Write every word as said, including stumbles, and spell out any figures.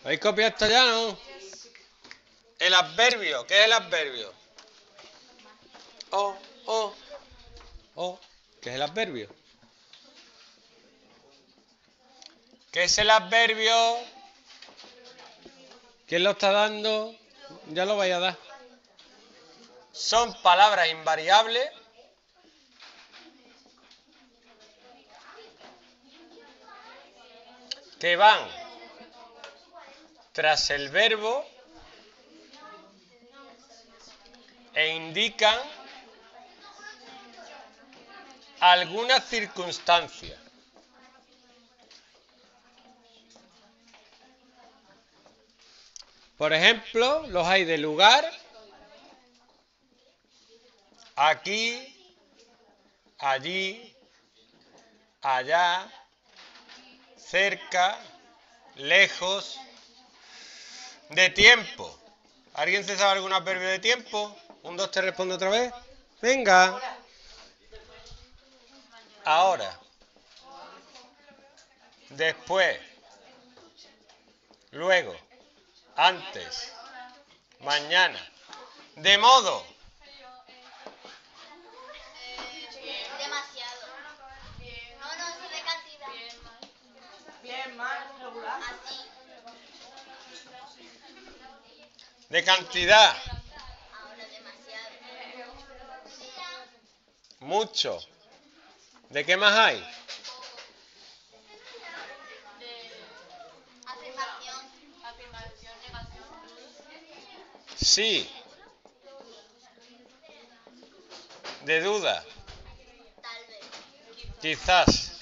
¿Habéis copiado esto ya, no? El adverbio. ¿Qué es el adverbio? Oh, oh, oh. ¿Qué es el adverbio? ¿Qué es el adverbio? ¿Quién lo está dando? Ya lo vais a dar. Son palabras invariables que van tras el verbo e indican alguna circunstancia. Por ejemplo, los hay de lugar, aquí, allí, allá, cerca, lejos, de tiempo. ¿Alguien se sabe algún adverbio de tiempo? Un, dos, tres, responde otra vez. Venga. Ahora. Después. Luego. Antes. Mañana. De modo. Demasiado. No, no, sí de cantidad. Bien, más regular. Así. De cantidad. Ahora demasiado. Mucho. ¿De qué más hay? Afirmación. Afirmación, negación. Sí. De duda. Tal vez. Quizás.